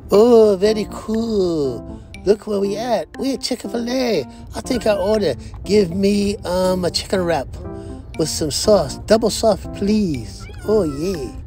Oh, very cool. Look where we at. We at Chick-fil-A. I think I order. Give me a chicken wrap with some sauce. Double sauce, please. Oh, yeah.